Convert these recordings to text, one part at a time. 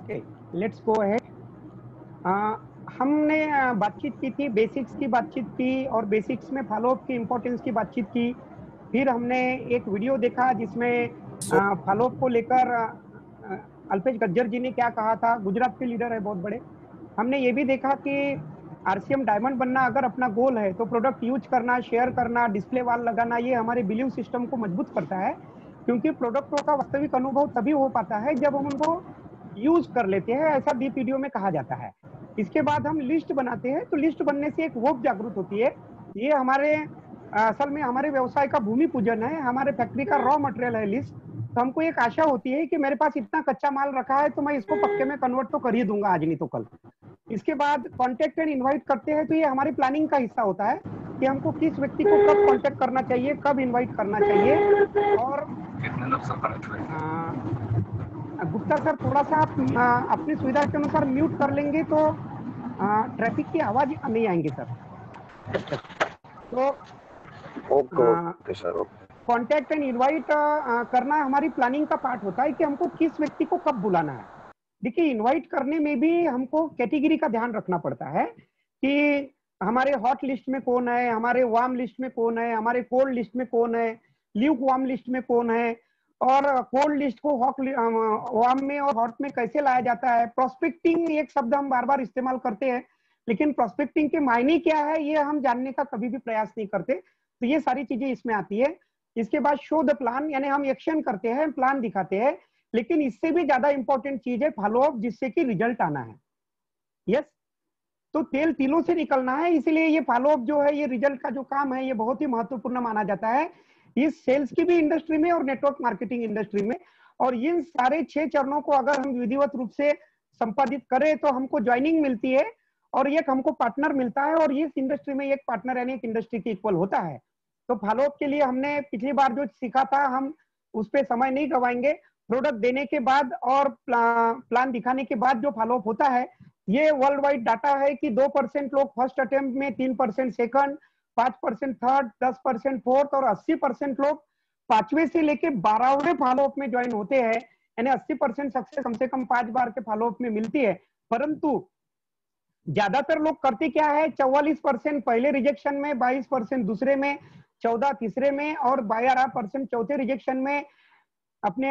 Okay, let's go ahead. हमने बातचीत की थी, बेसिक्स की बातचीत की और बेसिक्स में फॉलोअप की इम्पोर्टेंस की बातचीत की। फिर हमने एक वीडियो देखा जिसमें फॉलोअप को लेकर अल्पेश गज्जर जी ने क्या कहा था। गुजरात के लीडर है बहुत बड़े। हमने ये भी देखा कि आरसीएम डायमंड बनना अगर अपना गोल है तो प्रोडक्ट यूज करना, शेयर करना, डिस्प्ले वाल लगाना, ये हमारे बिलीव सिस्टम को मजबूत करता है, क्योंकि प्रोडक्टों का वास्तविक अनुभव तभी हो पाता है जब हम उनको यूज कर लेते हैं, ऐसा डीप वीडियो में कहा जाता है। इसके बाद हम लिस्ट बनाते हैं, तो लिस्ट बनने से एक होप जागृत होती है। ये हमारे असल में हमारे व्यवसाय का भूमि पूजन है, हमारे फैक्ट्री का रॉ मटेरियल है लिस्ट। तो हमको एक आशा होती है कि मेरे पास इतना कच्चा माल रखा है तो मैं इसको पक्के में कन्वर्ट तो कर ही दूंगा आज नहीं तो कल। इसके बाद कॉन्टेक्ट एंड इनवाइट करते हैं, तो ये हमारी प्लानिंग का हिस्सा होता है कि हमको किस व्यक्ति को कब कॉन्टेक्ट करना चाहिए, कब इनवाइट करना चाहिए। और गुप्ता सर, थोड़ा सा आप अपनी सुविधा के अनुसार म्यूट कर लेंगे तो ट्रैफिक की आवाज नहीं आएंगे सर जब तक। तो okay sir. Contact and invite करना हमारी प्लानिंग का पार्ट होता है कि हमको किस व्यक्ति को कब बुलाना है। देखिए, इनवाइट करने में भी हमको कैटेगरी का ध्यान रखना पड़ता है कि हमारे हॉट लिस्ट में कौन है, हमारे वार्म लिस्ट में कौन है, हमारे कोल्ड लिस्ट में कौन है, ल्यूक वार्म लिस्ट में कौन है, और कोल्ड लिस्ट को हॉट वार्म में और हॉट में कैसे लाया जाता है। प्रोस्पेक्टिंग एक शब्द हम बार बार इस्तेमाल करते हैं, लेकिन प्रोस्पेक्टिंग के मायने क्या है ये हम जानने का कभी भी प्रयास नहीं करते। तो ये सारी चीजें इसमें आती है। इसके बाद शो द प्लान, यानी हम एक्शन करते हैं, प्लान दिखाते हैं, लेकिन इससे भी ज्यादा इंपॉर्टेंट चीज है फॉलोअप, जिससे कि रिजल्ट आना है। यस, तो तेल तिलों से निकलना है, इसलिए ये फॉलोअप जो है, ये रिजल्ट का जो काम है, ये बहुत ही महत्वपूर्ण माना जाता है इस सेल्स की भी इंडस्ट्री में और नेटवर्क मार्केटिंग इंडस्ट्री में। और इन सारे 6 चरणों को अगर हम विधिवत रूप से संपादित करें तो हमको ज्वाइनिंग मिलती है और एक हमको पार्टनर मिलता है, और इस इंडस्ट्री में एक पार्टनर यानी एक इंडस्ट्री की इक्वल होता है। तो फॉलोअप के लिए हमने पिछली बार जो सीखा था, हम उस पर समय नहीं गवाएंगे। प्रोडक्ट देने के बाद और प्लान दिखाने के बाद जो फॉलोअप होता है, ये वर्ल्ड वाइड डाटा है कि 2% लोग फर्स्ट अटेम्प्ट में, 3% सेकंड, 5% थर्ड, 10% फोर्थ और 80% लोग 5वें से लेके 12वें फॉलोअप में ज्वाइन होते हैं। यानी 80% सक्सेस कम से कम 5 बार के फॉलोअप में मिलती है। परंतु ज्यादातर लोग करते क्या है, 44% पहले रिजेक्शन में, 22% दूसरे में, 14 तीसरे में और 12% चौथे रिजेक्शन में अपने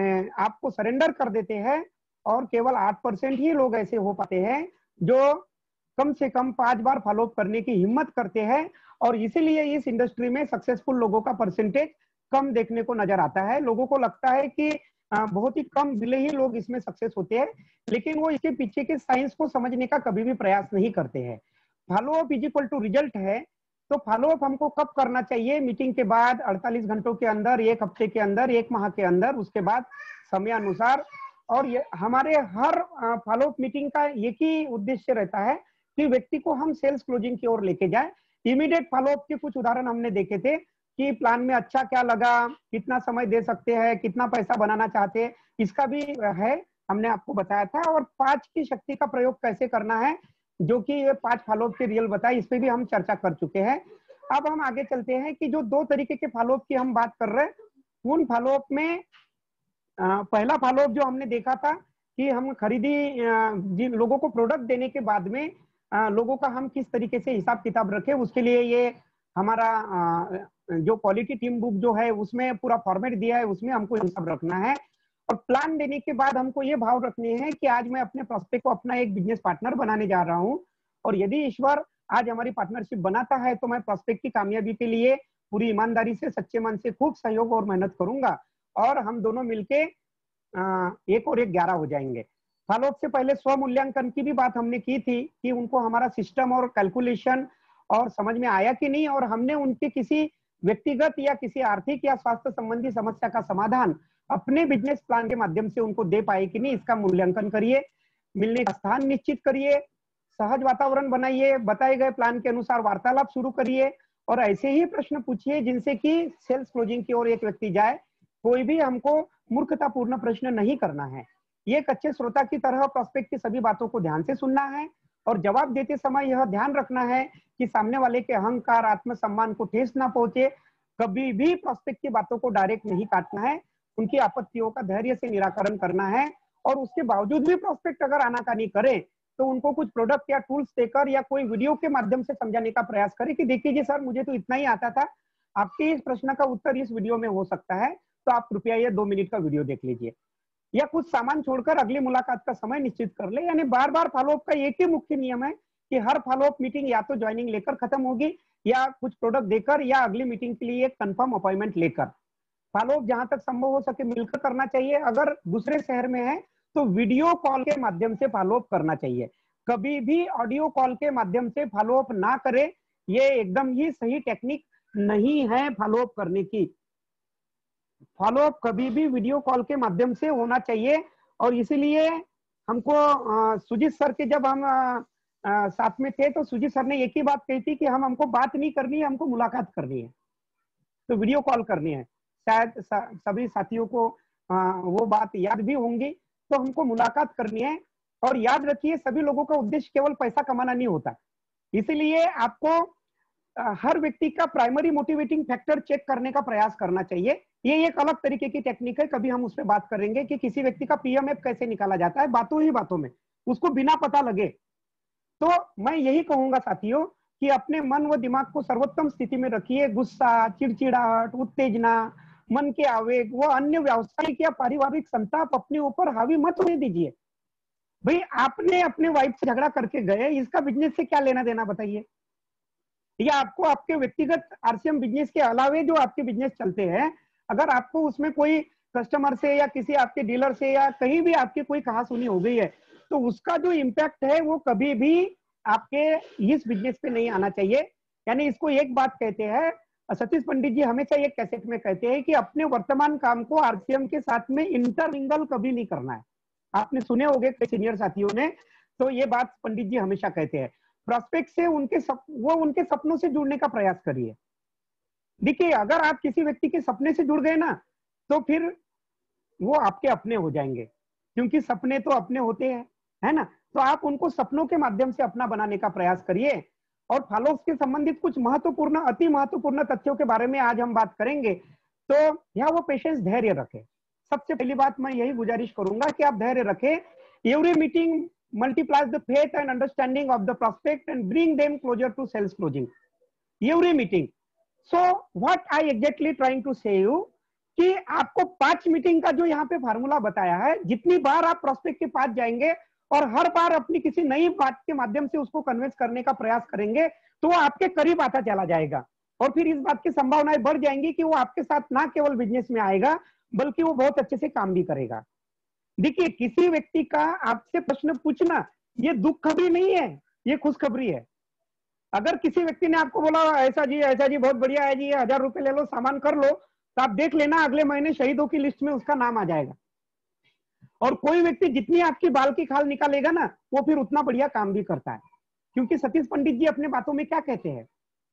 आप को सरेंडर कर देते हैं। और केवल 8% ही लोग ऐसे हो पाते हैं जो कम से कम 5 बार फॉलोअप करने की हिम्मत करते हैं। और इसीलिए इस इंडस्ट्री में सक्सेसफुल लोगों का परसेंटेज कम देखने को नजर आता है। लोगों को लगता है कि बहुत ही कम जिले ही लोग इसमें सक्सेस होते हैं, लेकिन वो इसके पीछे के साइंस को समझने का कभी भी प्रयास नहीं करते हैं। Follow up is equal to result है। तो फॉलोअप हमको कब करना चाहिए? मीटिंग के बाद, 48 घंटों के अंदर, 1 हफ्ते के अंदर, 1 माह के अंदर, उसके बाद समय अनुसार। और ये हमारे हर फॉलोअप मीटिंग का एक ही उद्देश्य रहता है कि व्यक्ति को हम सेल्स क्लोजिंग की ओर लेके जाए। इमीडिएट फॉलोअप के कुछ उदाहरण हमने देखे थे कि प्लान में अच्छा क्या लगा, कितना समय दे सकते हैं, कितना पैसा बनाना चाहते हैं, इसका भी है, हमने आपको बताया था। और 5 की शक्ति का प्रयोग कैसे करना है, जो कि ये 5 फॉलोअप के रियल बताए, इस पे भी हम चर्चा कर चुके हैं। अब हम आगे चलते हैं कि जो 2 तरीके के फॉलोअप की हम बात कर रहे हैं, उन फॉलोअप में पहला फॉलोअप जो हमने देखा था कि हम खरीदी जिन लोगों को प्रोडक्ट देने के बाद में लोगों का हम किस तरीके से हिसाब किताब रखें, उसके लिए ये हमारा जो क्वालिटी टीम बुक जो है उसमें पूरा फॉर्मेट दिया है, उसमें हमको हिसाब रखना है। और प्लान देने के बाद हमको ये भाव रखने हैं कि आज मैं अपने प्रोस्पेक्ट को अपना एक बिजनेस पार्टनर बनाने जा रहा हूँ, और यदि ईश्वर आज हमारी पार्टनरशिप बनाता है तो मैं प्रोस्पेक्ट की कामयाबी के लिए पूरी ईमानदारी से, सच्चे मन से खूब सहयोग और मेहनत करूंगा, और हम दोनों मिलके 1 और 1 11 हो जाएंगे। फॉलोअप से पहले स्व मूल्यांकन की भी बात हमने की थी कि उनको हमारा सिस्टम और कैलकुलेशन और समझ में आया कि नहीं, और हमने उनके किसी व्यक्तिगत या किसी आर्थिक या स्वास्थ्य संबंधी समस्या का समाधान अपने बिजनेस प्लान के माध्यम से उनको दे पाए कि नहीं, इसका मूल्यांकन करिए। मिलने का स्थान निश्चित करिए, सहज वातावरण बनाइए, बताए गए प्लान के अनुसार वार्तालाप शुरू करिए, और ऐसे ही प्रश्न पूछिए जिनसे कि सेल्स क्लोजिंग की ओर एक व्यक्ति जाए। कोई भी हमको मूर्खतापूर्ण प्रश्न नहीं करना है। ये एक अच्छे श्रोता की तरह प्रोस्पेक्ट की सभी बातों को ध्यान से सुनना है, और जवाब देते समय यह ध्यान रखना है कि सामने वाले के अहंकार, आत्मसम्मान को ठेस ना पहुंचे। कभी भी प्रोस्पेक्ट की बातों को डायरेक्ट नहीं काटना है, उनकी आपत्तियों का धैर्य से निराकरण करना है, और उसके बावजूद भी प्रोस्पेक्ट अगर आनाकानी करें तो उनको कुछ प्रोडक्ट या टूल्स देकर या कोई वीडियो के माध्यम से समझाने का प्रयास करें कि देखिए जी सर, मुझे तो इतना ही आता था, आपके इस प्रश्न का उत्तर इस वीडियो में हो सकता है, तो आप कृपया ये 2 मिनट का वीडियो देख लीजिए। या कुछ सामान छोड़कर अगली मुलाकात का समय निश्चित कर ले। यानी बार बार फॉलोअप का एक ही मुख्य नियम है कि हर फॉलोअप मीटिंग या तो ज्वाइनिंग लेकर खत्म होगी या कुछ प्रोडक्ट देकर या अगली मीटिंग के लिए एक कंफर्म अपॉइंटमेंट लेकर। फॉलोअप जहां तक संभव हो सके मिलकर करना चाहिए। अगर दूसरे शहर में है तो वीडियो कॉल के माध्यम से फॉलोअप करना चाहिए। कभी भी ऑडियो कॉल के माध्यम से फॉलोअप ना करें, ये एकदम ही सही टेक्निक नहीं है फॉलोअप करने की। फॉलोअप कभी भी वीडियो कॉल के माध्यम से होना चाहिए। और इसीलिए हमको सुजीत सर के जब हम साथ में थे तो सुजीत सर ने एक ही बात कही थी कि हमको बात नहीं करनी है, हमको मुलाकात करनी है, तो वीडियो कॉल करनी है। शायद सभी साथियों को वो बात याद भी होंगी। तो हमको मुलाकात करनी है। और याद रखिए, सभी लोगों का उद्देश्य केवल पैसा कमाना नहीं होता। इसीलिए आपको हर व्यक्ति का प्राइमरी मोटिवेटिंग फैक्टर चेक करने का प्रयास करना चाहिए। ये एक अलग तरीके की टेक्निक है, कभी हम उस पर बात करेंगे कि किसी व्यक्ति का पीएमएफ कैसे निकाला जाता है, बातों ही बातों में, उसको बिना पता लगे। तो मैं यही कहूंगा साथियों कि अपने मन व दिमाग को सर्वोत्तम स्थिति में रखिए। गुस्सा, चिड़चिड़ाहट, उत्तेजना, मन के आवेग व अन्य व्यावसायिक या पारिवारिक संताप अपने ऊपर हावी मत होने दीजिए। भाई, आपने अपने वाइफ से झगड़ा करके गए, इसका बिजनेस से क्या लेना देना बताइए। या आपको आपके व्यक्तिगत आरसीएम बिजनेस के अलावे जो आपके बिजनेस चलते हैं, अगर आपको उसमें कोई कस्टमर से या किसी आपके डीलर से या कहीं भी आपकी कोई कहासुनी हो गई है, तो उसका जो इम्पैक्ट है वो कभी भी आपके इस बिजनेस पे नहीं आना चाहिए। यानी इसको एक बात कहते हैं, सतीश पंडित जी हमेशा एक कैसेट में कहते हैं कि अपने वर्तमान काम को आरसीएम के साथ में इंटरमिंगल कभी नहीं करना है। आपने सुने होंगे कई सीनियर साथियों ने, तो ये बात पंडित जी हमेशा कहते हैं। प्रोस्पेक्ट से उनके सपनों से जुड़ने का प्रयास करिए। देखिए, अगर आप किसी व्यक्ति के सपने से जुड़ गए ना, तो फिर वो आपके अपने हो जाएंगे, क्योंकि सपने तो अपने होते हैं, है ना। तो आप उनको सपनों के माध्यम से अपना बनाने का प्रयास करिए। और फॉलोअर्स के संबंधित कुछ महत्वपूर्ण, अति महत्वपूर्ण तथ्यों के बारे में आज हम बात करेंगे। तो यहाँ वो पेशेंस, धैर्य रखें। सबसे पहली बात मैं यही गुजारिश करूंगा कि आप धैर्य रखें। Every meeting multiplies the faith and understanding of the prospect and bring them closer to sales closing. Every meeting. So what I exactly trying to say you कि आपको 5 मीटिंग का जो यहाँ पे फार्मूला बताया है, जितनी बार आप प्रोस्पेक्ट के पास जाएंगे और हर बार अपनी किसी नई बात के माध्यम से उसको कन्विंस करने का प्रयास करेंगे, तो वो आपके करीब आता चला जाएगा। और फिर इस बात की संभावनाएं बढ़ जाएंगी कि वो आपके साथ ना केवल बिजनेस में आएगा, बल्कि वो बहुत अच्छे से काम भी करेगा। देखिए, किसी व्यक्ति का आपसे प्रश्न पूछना ये दुख खबरी नहीं है, ये खुशखबरी है। अगर किसी व्यक्ति ने आपको बोला ऐसा जी बहुत बढ़िया है जी, 1000 रुपए ले लो, सामान कर लो, तो आप देख लेना अगले महीने शहीदों की लिस्ट में उसका नाम आ जाएगा। और कोई व्यक्ति जितनी आपकी बाल की खाल निकालेगा ना, वो फिर उतना बढ़िया काम भी करता है। क्योंकि सतीश पंडित जी अपने बातों में क्या कहते हैं,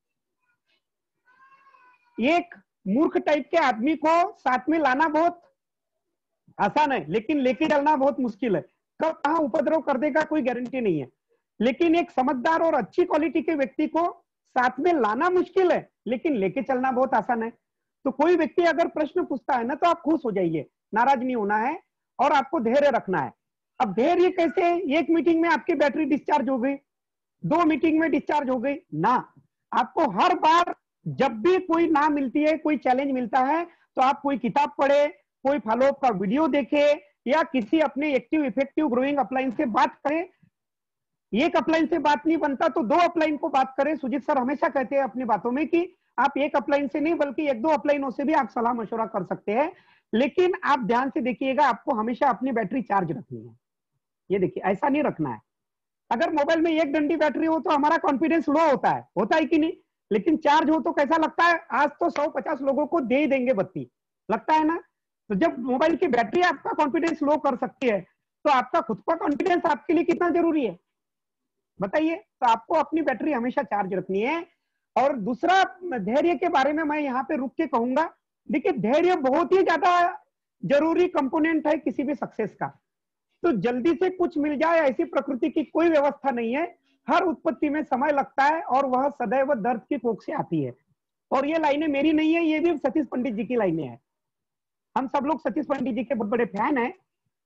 एक मूर्ख टाइप के आदमी को साथ में लाना बहुत आसान है, लेकिन लेके चलना बहुत मुश्किल है। कब कहां उपद्रव कर देगा कोई गारंटी नहीं है। लेकिन एक समझदार और अच्छी क्वालिटी के व्यक्ति को साथ में लाना मुश्किल है, लेकिन लेके चलना बहुत आसान है। तो कोई व्यक्ति अगर प्रश्न पूछता है ना, तो आप खुश हो जाइए, नाराज नहीं होना है और आपको धैर्य रखना है। अब धैर्य कैसे? एक मीटिंग में आपकी बैटरी डिस्चार्ज हो गई, 2 मीटिंग में डिस्चार्ज हो गई ना। आपको हर बार जब भी कोई ना मिलती है, कोई चैलेंज मिलता है, तो आप कोई किताब पढ़े, कोई फॉलोअप का वीडियो देखे या किसी अपने एक्टिव इफेक्टिव ग्रोइंग अपलाइन से बात करें। एक अपलाइन से बात नहीं बनता तो 2 अपलाइन को बात करें। सुजीत सर हमेशा कहते हैं अपनी बातों में कि आप एक अपलाइन से नहीं बल्कि 1-2 अपलाइनों से भी आप सलाह मशवरा कर सकते हैं। लेकिन आप ध्यान से देखिएगा, आपको हमेशा अपनी बैटरी चार्ज रखनी है। ये देखिए, ऐसा नहीं रखना है। अगर मोबाइल में 1 डंडी बैटरी हो तो हमारा कॉन्फिडेंस लो होता है कि नहीं? लेकिन चार्ज हो तो कैसा लगता है, आज तो 150 लोगों को दे ही देंगे बत्ती, लगता है ना। तो जब मोबाइल की बैटरी आपका कॉन्फिडेंस लो कर सकती है, तो आपका खुद का कॉन्फिडेंस आपके लिए कितना जरूरी है बताइए। तो आपको अपनी बैटरी हमेशा चार्ज रखनी है। और दूसरा, धैर्य के बारे में मैं यहाँ पे रुक के कहूंगा। देखिए, धैर्य बहुत ही ज्यादा जरूरी कंपोनेंट है किसी भी सक्सेस का। तो जल्दी से कुछ मिल जाए ऐसी प्रकृति की कोई व्यवस्था नहीं है। हर उत्पत्ति में समय लगता है और वह सदैव दर्द की कोख से आती है। और ये लाइनें मेरी नहीं है, ये भी सतीश पंडित जी की लाइनें हैं। हम सब लोग सतीश पंडित जी के बहुत बड़े फैन हैं।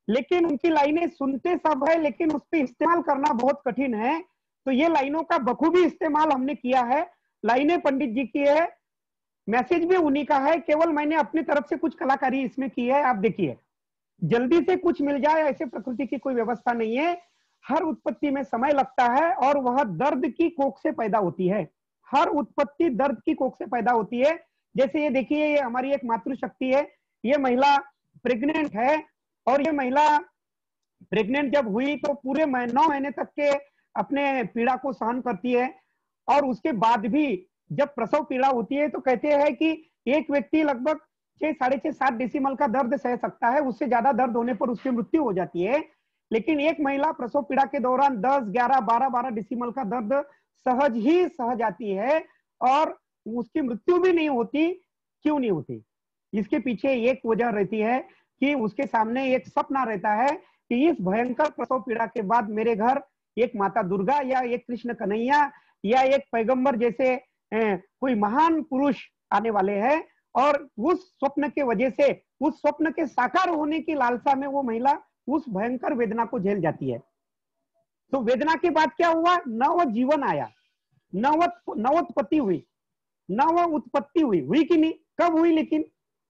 लेकिन उनकी लाइनें सुनते सब है, लेकिन उस पर इस्तेमाल करना बहुत कठिन है। तो ये लाइनों का बखूबी इस्तेमाल हमने किया है। लाइनें पंडित जी की है, मैसेज भी उन्हीं का है, केवल मैंने अपनी तरफ से कुछ कलाकारी इसमें की है। आप देखिए, जल्दी से कुछ मिल जाए ऐसे प्रकृति की कोई व्यवस्था नहीं है। हर उत्पत्ति में समय लगता है और वह दर्द की कोख से पैदा होती है। हर उत्पत्ति दर्द की कोख से पैदा होती है। जैसे ये देखिए, ये हमारी एक मातृशक्ति है। ये महिला प्रेग्नेंट है और ये महिला प्रेग्नेंट जब हुई तो पूरे 9 महीने तक के अपने पीड़ा को सहन करती है। और उसके बाद भी जब प्रसव पीड़ा होती है तो कहते हैं कि एक व्यक्ति लगभग 6, 6.5, 7 डेसिमल का दर्द सह सकता है। उससे ज्यादा दर्द होने पर उसकी मृत्यु हो जाती है। लेकिन एक महिला प्रसव पीड़ा के दौरान 10, 11, 12 डेसिमल का दर्द सहज ही सह जाती है और उसकी मृत्यु भी नहीं होती। क्यों नहीं होती? इसके पीछे एक वजह रहती है कि उसके सामने एक सपना रहता है कि इस भयंकर प्रसव पीड़ा के बाद मेरे घर एक माता दुर्गा या एक कृष्ण कन्हैया या एक पैगंबर जैसे कोई महान पुरुष आने वाले हैं। और उस स्वप्न के वजह से, उस स्वप्न के साकार होने की लालसा में वो महिला उस भयंकर वेदना को झेल जाती है। तो वेदना के बाद क्या हुआ? नव जीवन आया, नवोत्पत्ति हुई, नव उत्पत्ति हुई कि नहीं? कब हुई? लेकिन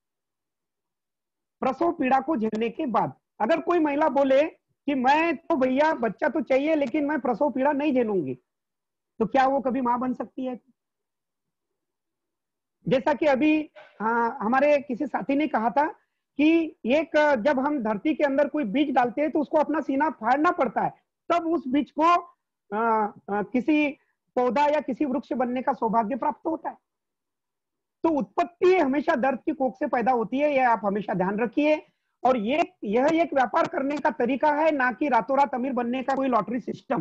प्रसव पीड़ा को झेलने के बाद। अगर कोई महिला बोले कि मैं तो भैया बच्चा तो चाहिए लेकिन मैं प्रसव पीड़ा नहीं झेलूंगी, तो क्या वो कभी मां बन सकती है? जैसा कि अभी हमारे किसी साथी ने कहा था कि एक जब हम धरती के अंदर कोई बीज डालते हैं तो उसको अपना सीना फाड़ना पड़ता है, तब उस बीज को किसी पौधा या किसी वृक्ष बनने का सौभाग्य प्राप्त होता है। तो उत्पत्ति हमेशा दर्द की कोख से पैदा होती है, यह आप हमेशा ध्यान रखिए। और यह एक व्यापार करने का तरीका है, ना कि रातों रात अमीर बनने का कोई लॉटरी सिस्टम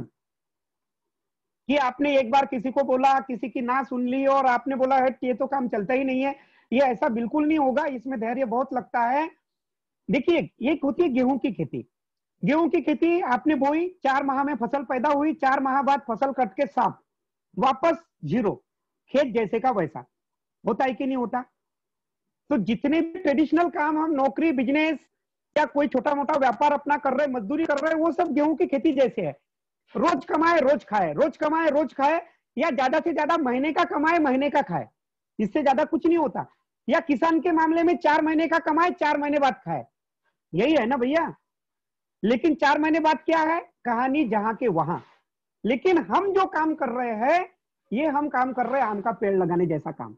कि आपने एक बार किसी को बोला, किसी की ना सुन ली और आपने बोला है ये तो काम चलता ही नहीं है। ये ऐसा बिल्कुल नहीं होगा, इसमें धैर्य बहुत लगता है। देखिए, एक होती है गेहूं की खेती। गेहूं की खेती आपने बोई, 4 माह में फसल पैदा हुई, 4 माह बाद फसल कट के साफ, वापस जीरो, खेत जैसे का वैसा। होता है कि नहीं होता? तो जितने भी ट्रेडिशनल काम हम नौकरी, बिजनेस या कोई छोटा मोटा व्यापार अपना कर रहे, मजदूरी कर रहे, वो सब गेहूं की खेती जैसे है। रोज कमाए रोज खाए, रोज कमाए रोज खाए, या ज्यादा से ज्यादा महीने का कमाए महीने का खाए, इससे ज्यादा कुछ नहीं होता। या किसान के मामले में 4 महीने का कमाए 4 महीने बाद खाए, यही है ना भैया। लेकिन 4 महीने बाद क्या है? कहानी जहां के वहां। लेकिन हम जो काम कर रहे हैं, ये हम काम कर रहे हैं आम का पेड़ लगाने जैसा काम।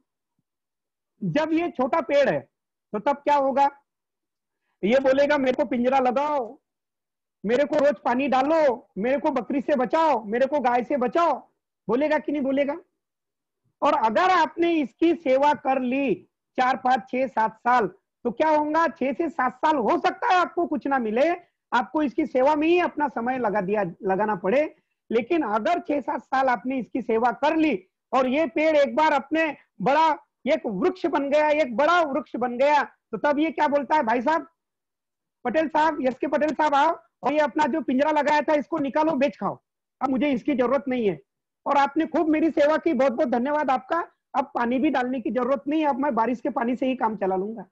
जब ये छोटा पेड़ है तो तब क्या होगा? ये बोलेगा मेरे को पिंजरा लगाओ, मेरे को रोज पानी डालो, मेरे को बकरी से बचाओ, मेरे को गाय से बचाओ। बोलेगा कि नहीं बोलेगा? और अगर आपने इसकी सेवा कर ली 4, 5, 6, 7 साल, तो क्या होगा? 6 से 7 साल हो सकता है आपको कुछ ना मिले, आपको इसकी सेवा में ही अपना समय लगाना पड़े। लेकिन अगर 6-7 साल आपने इसकी सेवा कर ली और ये पेड़ एक बार अपने बड़ा एक वृक्ष बन गया, एक बड़ा वृक्ष बन गया, तो तब ये क्या बोलता है? भाई साहब, पटेल साहब, यस के पटेल साहब आओ और ये अपना जो पिंजरा लगाया था इसको निकालो, बेच खाओ, अब मुझे इसकी जरूरत नहीं है। और आपने खूब मेरी सेवा की, बहुत बहुत धन्यवाद आपका, अब पानी भी डालने की जरूरत नहीं है, अब मैं बारिश के पानी से ही काम चला लूंगा।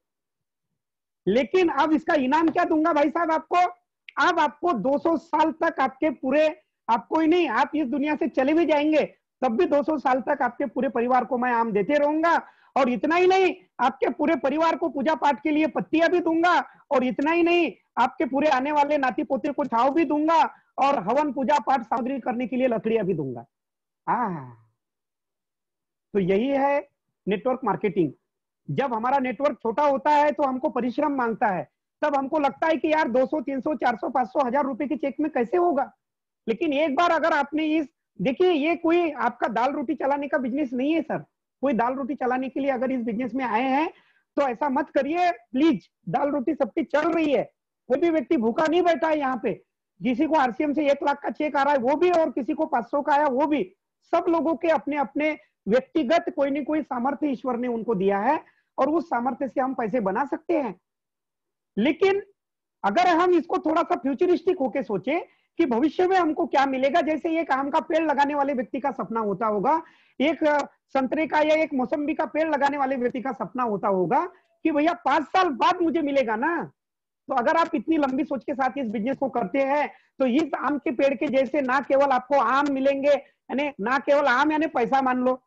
लेकिन अब इसका इनाम क्या दूंगा भाई साहब आपको? अब आपको 200 साल तक आपके पूरे, आपको ही नहीं, आप इस दुनिया से चले भी जाएंगे तब भी 200 साल तक आपके पूरे परिवार को मैं आम देते रहूंगा। और इतना ही नहीं, आपके पूरे परिवार को पूजा पाठ के लिए पत्तियां भी दूंगा। और इतना ही नहीं, आपके पूरे आने वाले नाती पोते को छाव भी दूंगा और हवन पूजा पाठ सामग्री करने के लिए लकड़ियां भी दूंगा। तो यही है नेटवर्क मार्केटिंग। जब हमारा नेटवर्क छोटा होता है तो हमको परिश्रम मांगता है, तब हमको लगता है कि यार 200, 300, 400, 500, 1000 रुपए के चेक में कैसे होगा। लेकिन एक बार अगर आपने इस, देखिए ये कोई आपका दाल रोटी चलाने का बिजनेस नहीं है सर। कोई दाल रोटी चलाने के लिए अगर इस बिजनेस में आए हैं तो ऐसा मत करिए प्लीज। दाल रोटी सबकी चल रही है, कोई भी व्यक्ति भूखा नहीं बैठा है यहाँ पे। किसी को आरसीएम से 1 लाख का चेक आ रहा है वो भी, और किसी को 500 का आया वो भी। सब लोगों के अपने अपने व्यक्तिगत कोई न कोई सामर्थ्य ईश्वर ने उनको दिया है और उस सामर्थ्य से हम पैसे बना सकते हैं। लेकिन अगर हम इसको थोड़ा सा फ्यूचरिस्टिक होके सोचे कि भविष्य में हमको क्या मिलेगा, जैसे एक आम का पेड़ लगाने वाले व्यक्ति का सपना होता होगा, एक संतरे का या एक मौसम्बी का पेड़ लगाने वाले व्यक्ति का सपना होता होगा कि भैया 5 साल बाद मुझे मिलेगा ना, तो अगर आप इतनी लंबी सोच के साथ इस बिजनेस को करते हैं तो इस आम के पेड़ के जैसे ना केवल आपको आम मिलेंगे, यानी ना केवल आम यानी पैसा मान लो,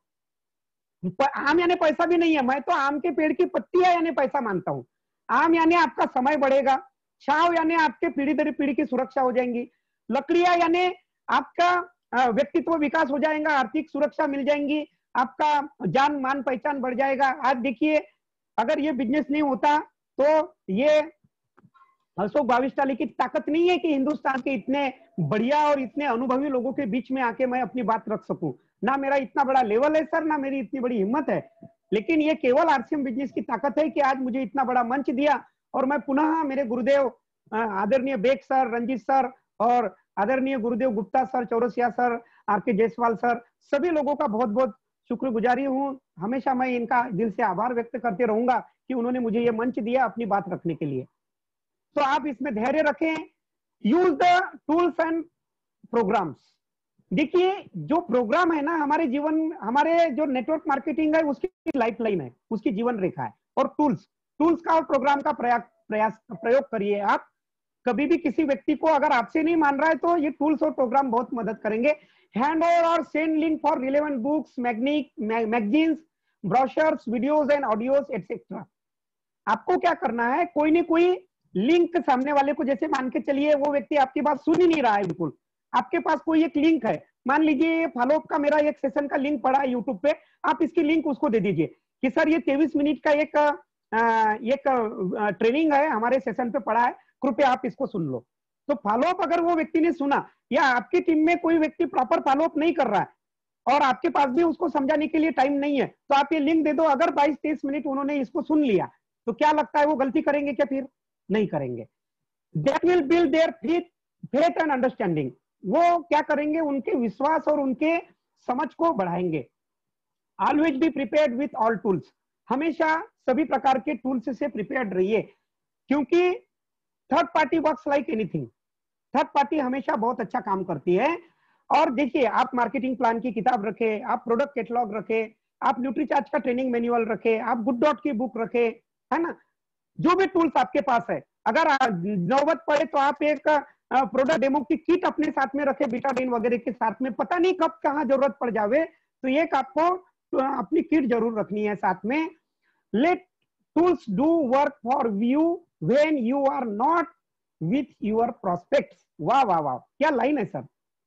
आम यानी पैसा भी नहीं है, मैं तो आम के पेड़ की पत्तियां यानी पैसा मानता हूं। आम यानी आपका समय बढ़ेगा, छाव यानी आपके पीढ़ी दर पीढ़ी की सुरक्षा हो जाएंगी, लकड़ियां यानी आपका व्यक्तित्व विकास हो जाएगा, आर्थिक सुरक्षा मिल जाएंगी, आपका जान मान पहचान बढ़ जाएगा। आज देखिए अगर ये बिजनेस नहीं होता तो ये अशोक भाविष्टाली की ताकत नहीं है कि हिंदुस्तान के इतने बढ़िया और इतने अनुभवी लोगों के बीच में आके मैं अपनी बात रख सकूं। ना मेरा इतना बड़ा लेवल है सर, ना मेरी इतनी बड़ी हिम्मत है, लेकिन ये केवल आरसीएम बिजनेस की ताकत है कि आज मुझे इतना बड़ा मंच दिया। और मैं पुनः मेरे गुरुदेव आदरणीय बेग सर, रंजीत सर और आदरणीय गुरुदेव Gupta sir, Chaurasia sir, R K. Jaiswal sir, सभी लोगों का बहुत बहुत शुक्रगुजारी हूँ। हमेशा मैं इनका दिल से आभार व्यक्त करते रहूंगा कि उन्होंने मुझे ये मंच दिया अपनी बात रखने के लिए। तो आप इसमें धैर्य रखें, use the tools and programmes. देखिए जो प्रोग्राम है ना हमारे जीवन, हमारे जो नेटवर्क मार्केटिंग है उसकी लाइफलाइन है, उसकी जीवन रेखा है। और टूल्स का और प्रोग्राम का प्रयोग करिए। आप कभी भी किसी व्यक्ति को अगर आपसे नहीं मान रहा है तो ये टूल्स और प्रोग्राम बहुत मदद करेंगे। हैंड ओवर और send link for relevant books, magazines, brochures, videos and audios etcetera. आपको क्या करना है, कोई ना कोई लिंक सामने वाले को, जैसे मान के चलिए वो व्यक्ति आपकी बात सुन ही नहीं रहा है बिल्कुल, आपके पास कोई एक लिंक है, मान लीजिए फॉलोअप का मेरा एक सेशन का लिंक पड़ा है यूट्यूब पे, आप इसकी लिंक उसको दे दीजिए कि सर ये 23 मिनट का एक ट्रेनिंग है हमारे सेशन पे पड़ा है, कृपया आप इसको सुन लो। तो फॉलोअप अगर वो व्यक्ति ने सुना, या आपकी टीम में कोई व्यक्ति प्रॉपर फॉलोअप नहीं कर रहा है और आपके पास भी उसको समझाने के लिए टाइम नहीं है, तो आप ये लिंक दे दो। अगर 22-23 मिनट उन्होंने इसको सुन लिया तो क्या लगता है वो गलती करेंगे क्या? फिर नहीं करेंगे। That will build their faith and understanding. वो क्या करेंगे, उनके विश्वास और उनके समझ को बढ़ाएंगे। Always be prepared with all tools. हमेशा सभी प्रकार के टूल्स से प्रिपेयर्ड रहिए, क्योंकि third party works like anything. Third party हमेशा बहुत अच्छा काम करती है। और देखिए आप मार्केटिंग प्लान की किताब रखें, आप प्रोडक्ट कैटलॉग रखें, आप न्यूट्रीचार्ज का ट्रेनिंग मैनुअल रखें, आप गुड डॉट की बुक रखें, है ना, जो भी टूल्स आपके पास है। अगर नौबत पड़े तो आप एक प्रोडक्ट डेमो की किट अपने साथ में रखे, बीटाडीन वगैरह के साथ में, पता नहीं कब कहां जरूरत पड़ जावे, तो एक आपको अपनी किट जरूर रखनी है साथ में। Let tools do work for you when you are not with your prospects. वाह वाह वाह, क्या लाइन है सर।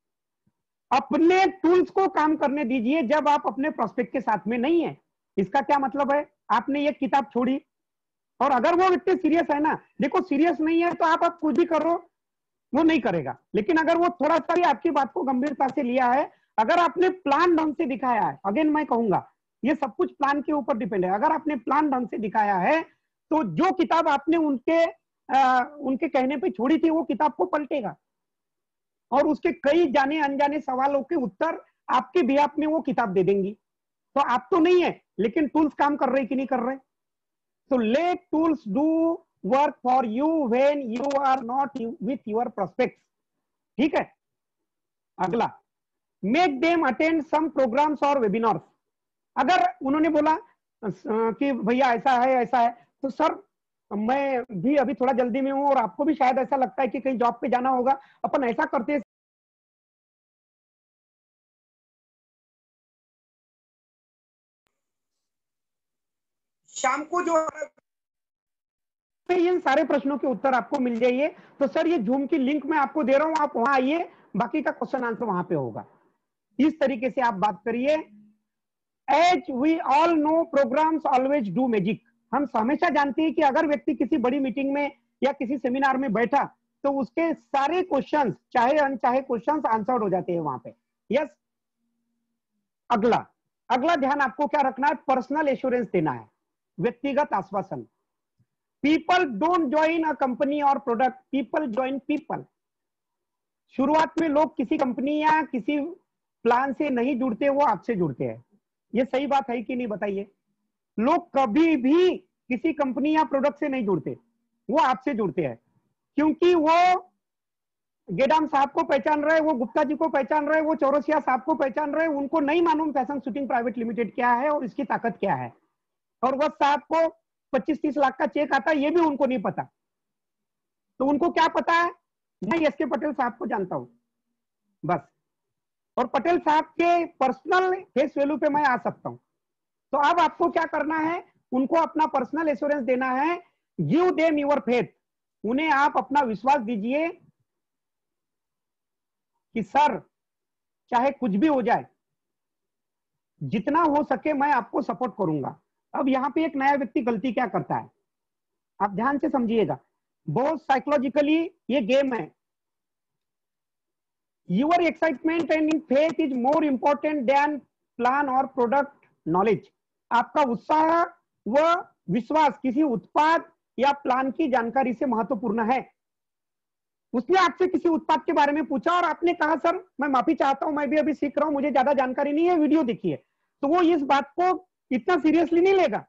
अपने टूल्स को काम करने दीजिए जब आप अपने प्रोस्पेक्ट के साथ में नहीं है। इसका क्या मतलब है, आपने एक किताब छोड़ी और अगर वो व्यक्ति सीरियस है ना, देखो सीरियस नहीं है तो आप कुछ भी करो वो नहीं करेगा, लेकिन अगर वो थोड़ा सा भी आपकी बात को गंभीरता से लिया है, अगर आपने प्लान ढंग से दिखाया है, अगेन मैं कहूंगा ये सब कुछ प्लान के ऊपर डिपेंड है, अगर आपने प्लान ढंग से दिखाया है तो जो किताब आपने उनके कहने पे छोड़ी थी वो किताब को पलटेगा और उसके कई जाने अनजाने सवालों के उत्तर आपके बिहाफ में वो किताब दे देंगी। तो आप तो नहीं है, लेकिन टूल्स काम कर रहे कि नहीं कर रहे। So let tools do work for you when you are not with your prospects. ठीक है। अगला, make them attend some programs or webinars. अगर उन्होंने बोला कि भैया ऐसा है तो सर मैं भी अभी थोड़ा जल्दी में हूं और आपको भी शायद ऐसा लगता है कि कहीं जॉब पे जाना होगा, अपन ऐसा करते हैं शाम को जो इन सारे प्रश्नों के उत्तर आपको मिल जाइए। तो सर ये जूम की लिंक मैं आपको दे रहा हूं, आप वहां आइए, बाकी का क्वेश्चन आंसर वहां पे होगा। इस तरीके से आप बात करिए। As we all know programmes always do magic. हम हमेशा जानते हैं कि अगर व्यक्ति किसी बड़ी मीटिंग में या किसी सेमिनार में बैठा तो उसके सारे क्वेश्चंस, चाहे अनचाहे क्वेश्चंस, आंसर्ड हो जाते हैं वहां पे। यस। अगला ध्यान आपको क्या रखना है, पर्सनल एश्योरेंस देना है, व्यक्तिगत आश्वासन। People don't join a company और प्रोडक्ट, पीपल ज्वाइन पीपल। शुरुआत में लोग किसी कंपनी या किसी प्लान से नहीं जुड़ते, वो आपसे जुड़ते हैं। ये सही बात है कि नहीं बताइए। लोग कभी भी किसी कंपनी या प्रोडक्ट से नहीं जुड़ते, वो आपसे जुड़ते हैं, क्योंकि वो गेडाम साहब को पहचान रहे, वो गुप्ता जी को पहचान रहे, वो चौरसिया साहब को पहचान रहे। उनको नहीं मालूम फैशन शूटिंग प्राइवेट लिमिटेड क्या है और इसकी ताकत क्या है, और वह साहब को 25-30 लाख का चेक आता है ये भी उनको नहीं पता। तो उनको क्या पता है, मैं एस के पटेल साहब को जानता हूं बस, और पटेल साहब के पर्सनल फेस वैल्यू पे मैं आ सकता हूं। तो अब आपको क्या करना है, उनको अपना पर्सनल एश्योरेंस देना है, गिव देम योर फेथ, उन्हें आप अपना विश्वास दीजिए कि सर चाहे कुछ भी हो जाए, जितना हो सके मैं आपको सपोर्ट करूंगा। अब यहाँ पे एक नया व्यक्ति गलती क्या करता है, आप ध्यान से समझिएगा, बहुत साइकोलॉजिकली ये गेम है। Your excitement and in faith is more important than plan और प्रोडक्ट नॉलेज। आपका उत्साह व विश्वास किसी उत्पाद या प्लान की जानकारी से महत्वपूर्ण है। उसने आपसे किसी उत्पाद के बारे में पूछा और आपने कहा सर मैं माफी चाहता हूं, मैं भी अभी सीख रहा हूं, मुझे ज्यादा जानकारी नहीं है, वीडियो देखिए, तो वो इस बात को इतना सीरियसली नहीं लेगा।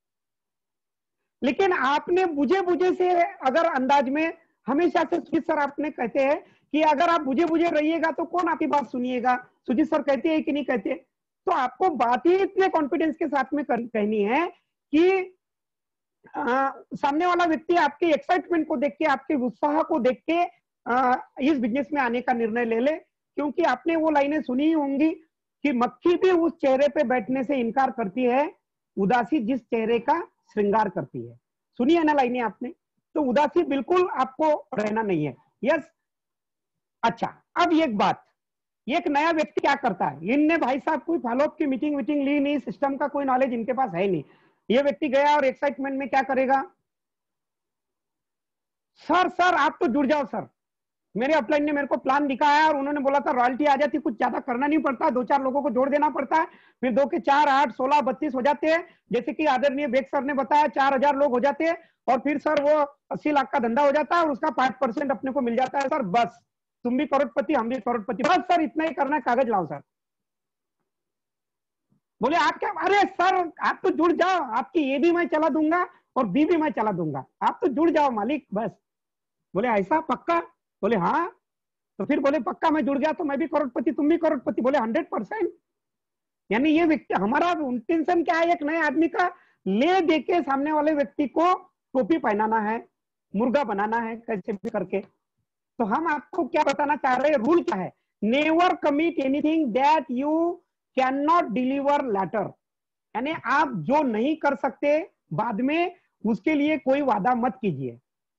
लेकिन आपने बुझे बुझे से अगर अंदाज में, हमेशा से सुजीत सर आपने कहते हैं कि अगर आप बुझे बुझे रहिएगा तो कौन आपकी बात सुनिएगा, सुजीत सर कहते हैं कि नहीं कहते। तो आपको बात ही इतने कॉन्फिडेंस के साथ में कहनी है कि सामने वाला व्यक्ति आपके एक्साइटमेंट को देख के, आपके उत्साह को देख के इस बिजनेस में आने का निर्णय ले ले। क्योंकि आपने वो लाइनें सुनी होंगी कि मक्खी भी उस चेहरे पे बैठने से इनकार करती है, उदासी जिस चेहरे का श्रृंगार करती है। सुनी है ना लाइनें आपने, तो उदासी बिल्कुल आपको रहना नहीं है। यस, अच्छा अब एक बात, एक नया व्यक्ति क्या करता है, इनने भाई साहब कोई फॉलोअप की मीटिंग ली नहीं, सिस्टम का कोई नॉलेज इनके पास है नहीं। ये व्यक्ति गया और एक्साइटमेंट में क्या करेगा, सर आप तो जुड़ जाओ सर, मेरे अपलाइन ने मेरे को प्लान दिखाया और उन्होंने बोला था रॉयल्टी आ जाती, कुछ ज्यादा करना नहीं पड़ता, 2-4 लोगों को जोड़ देना पड़ता है, फिर 2 के 4 8 16 32 हो जाते हैं। जैसे कि आदरणीय बेग सर ने बताया 4000 लोग हो जाते हैं और फिर सर वो 80 लाख का धंधा हो जाता है और उसका 5% अपने को मिल जाता है। सर बस तुम भी करोड़पति, हम भी करोड़पति, बस सर इतना ही करना है, कागज लाओ सर। बोले आप क्या, अरे सर आप तो जुड़ जाओ, आपकी ए भी मैं चला दूंगा और बी भी मैं चला दूंगा, आप तो जुड़ जाओ मालिक बस। बोले ऐसा पक्का, बोले हाँ। तो फिर बोले पक्का मैं जुड़ गया तो मैं भी करोड़पति, तुम भी करोड़पति, बोले 100%। यानी ये व्यक्ति, हमारा इंटेंशन क्या है, एक नए आदमी का ले देके सामने वाले व्यक्ति को टोपी पहनाना है, मुर्गा बनाना है कैसे भी करके। तो हम आपको क्या बताना चाह रहे हैं, रूल क्या है, never commit anything that you can not deliver later. यानी आप जो नहीं कर सकते बाद में, उसके लिए कोई वादा मत कीजिए,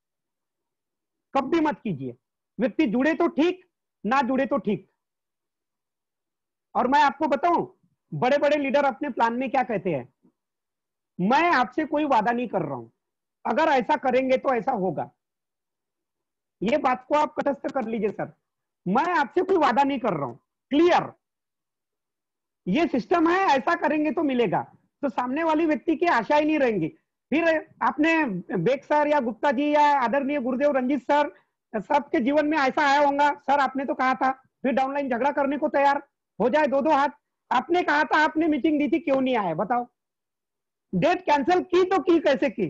कभी मत कीजिए। व्यक्ति जुड़े तो ठीक, ना जुड़े तो ठीक। और मैं आपको बताऊं, बड़े बड़े लीडर अपने प्लान में क्या कहते हैं, मैं आपसे कोई वादा नहीं कर रहा हूं, अगर ऐसा करेंगे तो ऐसा होगा। ये बात को आप तटस्थ कर लीजिए सर, मैं आपसे कोई वादा नहीं कर रहा हूं, क्लियर, ये सिस्टम है, ऐसा करेंगे तो मिलेगा। तो सामने वाली व्यक्ति की आशा ही नहीं रहेंगी। फिर आपने बेग सर या गुप्ता जी या आदरणीय गुरुदेव रंजीत सर सबके जीवन में ऐसा आया होगा, सर आपने तो कहा था, फिर डाउनलाइन झगड़ा करने को तैयार हो जाए, 2-2 हाथ, आपने कहा था, आपने मीटिंग दी थी, क्यों नहीं आए बताओ। डेट कैंसिल की तो की कैसे की,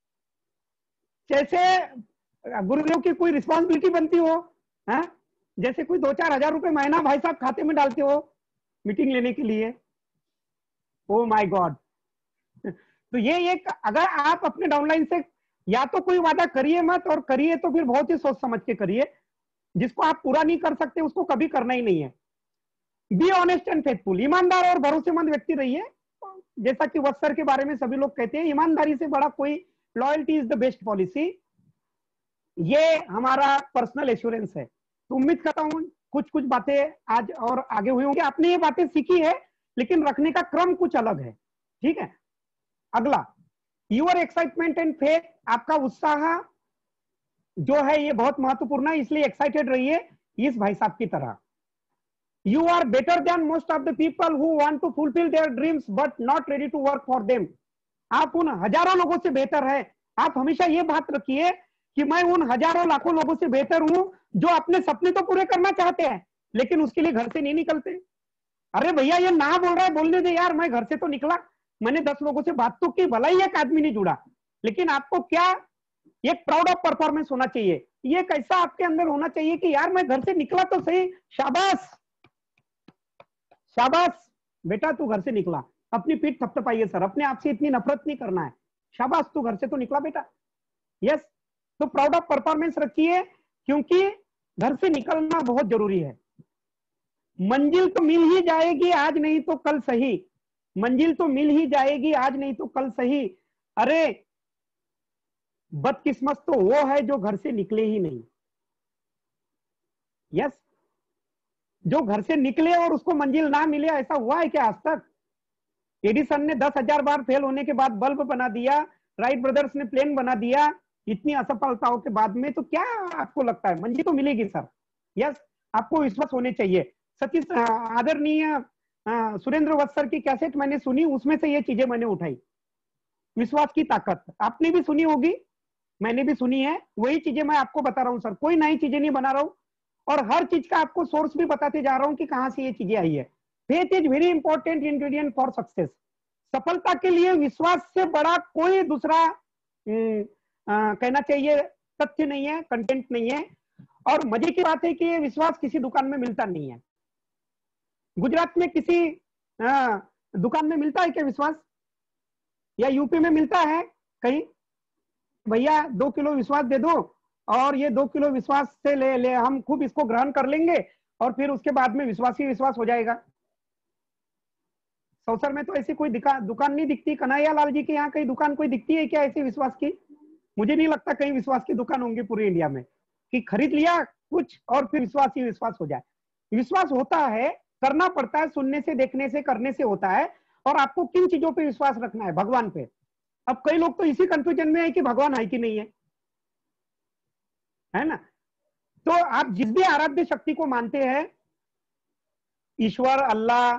जैसे गुरुदेव की कोई रिस्पॉन्सिबिलिटी बनती हो, है? जैसे कोई 2-4 हजार रुपए महीना भाई साहब खाते में डालते हो मीटिंग लेने के लिए। Oh my God. तो ये एक, अगर आप अपने डाउनलाइन से या तो कोई वादा करिए मत, और करिए तो फिर बहुत ही सोच समझ के करिए, जिसको आप पूरा नहीं कर सकते उसको कभी करना ही नहीं है। बी ऑनेस्ट एंड फेथफुल, ईमानदार और भरोसेमंद व्यक्ति रहिए। जैसा कि वत्स सर के बारे में सभी लोग कहते हैं, ईमानदारी से बड़ा कोई, loyalty is the best policy. ये हमारा पर्सनल एश्योरेंस है। तो उम्मीद करता हूं कुछ कुछ बातें आज और आगे हुई होंगी, आपने ये बातें सीखी है, लेकिन रखने का क्रम कुछ अलग है, ठीक है। अगला, योर एक्साइटमेंट एंड फेथ, आपका उत्साह जो है ये बहुत महत्वपूर्ण है, इसलिए एक्साइटेड रहिए इस भाई साहब की तरह। You are better than most of the people who want to fulfill their dreams but not ready to work for them. आप उन हजारों लोगों से बेहतर है। आप हमेशा ये बात रखिए कि मैं उन हजारों लाखों लोगों से बेहतर हूं जो अपने सपने तो पूरे करना चाहते हैं, लेकिन उसके लिए घर से नहीं निकलते। अरे भैया ये ना बोल रहा है, बोलने दे यार, मैं घर से तो निकला, मैंने 10 लोगों से बात तो की, भला ही एक आदमी नहीं जुड़ा। लेकिन आपको क्या, एक प्राउड ऑफ परफॉर्मेंस होना चाहिए, ये कैसा आपके अंदर होना चाहिए कि यार मैं घर से निकला तो सही, शाबाश शाबाश बेटा तू घर से निकला, अपनी पीठ थपथपाइए सर, अपने आप से इतनी नफरत नहीं करना है, शाबाश तू घर से तो निकला बेटा। यस, तो प्राउड ऑफ परफॉर्मेंस रखिए, क्योंकि घर से निकलना बहुत जरूरी है। मंजिल तो मिल ही जाएगी आज नहीं तो कल सही, मंजिल तो मिल ही जाएगी आज नहीं तो कल सही। अरे बदकिस्मत तो वो है जो घर से निकले ही नहीं। यस, जो घर से निकले और उसको मंजिल ना मिले, ऐसा हुआ है क्या आज तक? एडिसन ने 10,000 बार फेल होने के बाद बल्ब बना दिया, राइट ब्रदर्स ने प्लेन बना दिया, इतनी असफलताओं के बाद में, तो क्या आपको लगता है मंजिल तो मिलेगी सर? यस, आपको विश्वास होने चाहिए। सतीश आदरणीय सुरेंद्र वत्स सर की कैसेट मैंने सुनी, उसमें से ये चीजें मैंने उठाई। विश्वास की ताकत आपने भी सुनी होगी, मैंने भी सुनी है, वही चीजें मैं आपको बता रहा हूं सर, कोई नई चीजें नहीं बना रहा हूं, और हर चीज का आपको सोर्स भी बताते जा रहा हूं कि कहां से ये चीजें आई है। Faith is very important ingredient for success. सफलता के लिए विश्वास से बड़ा कोई दूसरा कहना चाहिए तथ्य नहीं है, कंटेंट नहीं है। और मजे की बात है कि ये विश्वास किसी दुकान में मिलता नहीं है। गुजरात में किसी दुकान में मिलता है क्या विश्वास? या यूपी में मिलता है कहीं? भैया 2 किलो विश्वास दे दो और ये 2 किलो विश्वास से ले हम खूब इसको ग्रहण कर लेंगे और फिर उसके बाद में विश्वास ही विश्वास हो जाएगा। सौसर में तो ऐसी कोई दुकान नहीं दिखती। कन्हैया लाल जी के यहाँ कहीं दुकान कोई दिखती है क्या ऐसी विश्वास की? मुझे नहीं लगता कहीं विश्वास की दुकान होंगी पूरे इंडिया में कि खरीद लिया कुछ और फिर विश्वास ही विश्वास हो जाए। विश्वास होता है, करना पड़ता है, सुनने से, देखने से, करने से होता है। और आपको किन चीजों पे विश्वास रखना है? भगवान पे। अब कई लोग तो इसी कंफ्यूजन में है कि भगवान है कि नहीं है ना? तो आप जिस भी आराध्य शक्ति को मानते हैं, ईश्वर, अल्लाह,